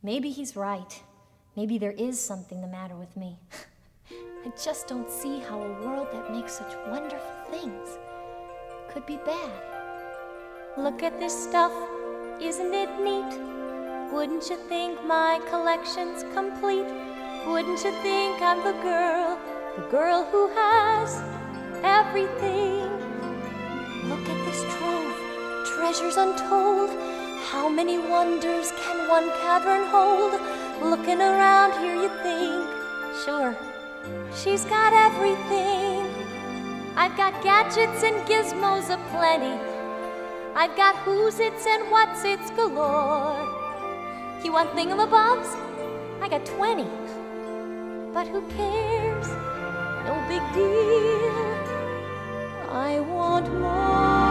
Maybe he's right. Maybe there is something the matter with me. I just don't see how a world that makes such wonderful things could be bad. Look at this stuff, isn't it neat? Wouldn't you think my collection's complete? Wouldn't you think I'm the girl who has everything? Look at this trove, treasures untold. How many wonders can one cavern hold? Looking around here you think, sure, she's got everything. I've got gadgets and gizmos aplenty. I've got who's its and what's its galore. You want thingamabobs? I got 20. But who cares? No big deal. I want more.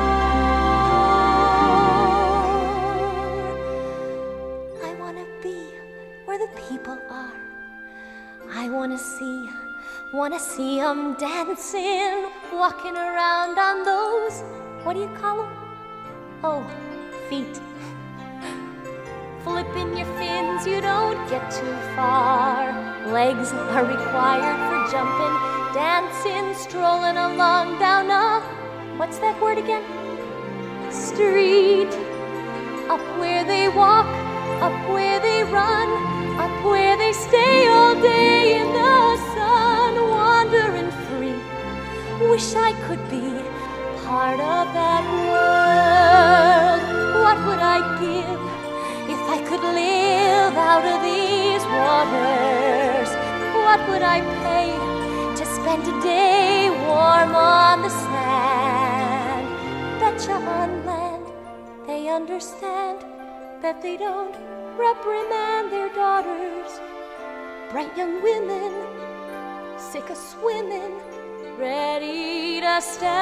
I want to be where the people are. I want to see 'em dancing, walking around on those, what do you call 'em? Oh, feet. Flipping your fins, you don't get too far. Legs are required for jumping, dancing, strolling along down a, what's that word again? Street. Up where they walk, up where they run, up where they stay all day in the sun, wandering free. Wish I could be part of that world. What would I give if I could live out of these waters? What would I pay to spend a day warm on the sand? Betcha on land they understand that they don't reprimand their daughters. Bright young women, sick of swimming, ready to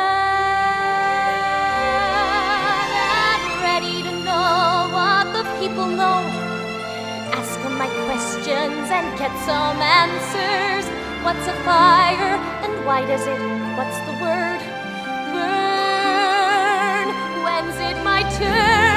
stand and ready to know what the people know. Ask them my questions and get some answers. What's a fire and why does it, what's the word, burn? When's it my turn?